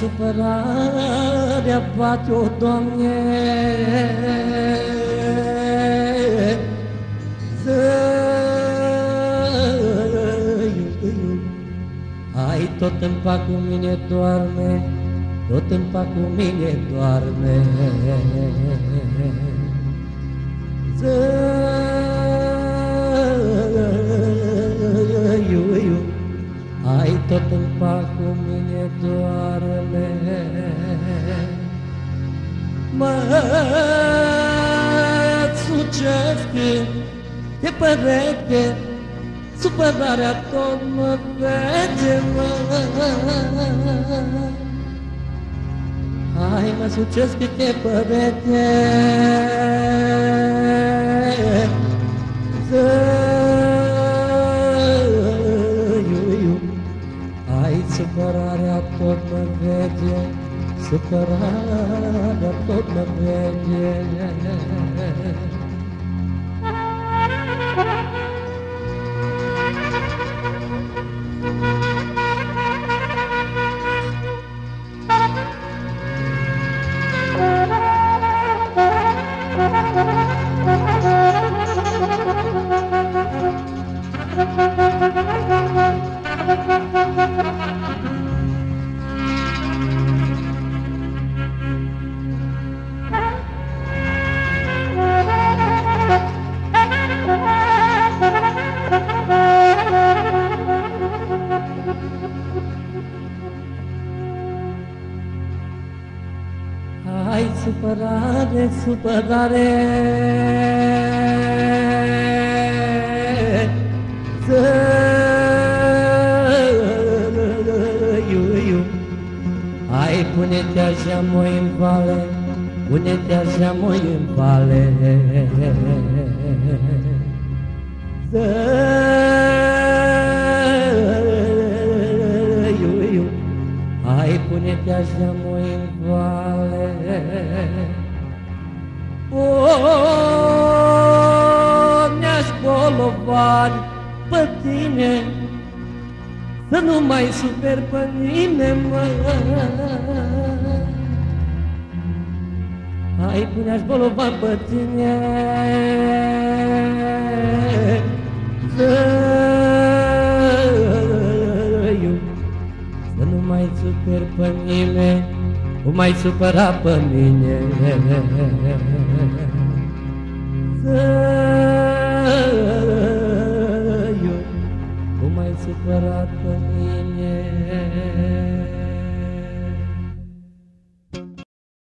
supărarea bate-o, Doamne, ai tot în pac cu mine doarme, tot în pac cu mine doarme. Ai tot în pac cu mine doarme. Mă sucesc de perete, supărarea tot mă vede, mă. Hai, mă sucesc de perete, ai, supărarea tot mă vede, supărarea tot mă vede. Ai, supărare, supărare, ai, pune-te așa, moi, în vale, pune-te așa, moi, în vale. Ai, pune-te așa, moi, în vale. O, mi-aș bolovan pe tine, să nu mai super pe mine, mă. Hai, pune-aș bolovan pe tine, să nu mai super pe mine, o mai supăra pe mine. O mai supăra pe mine.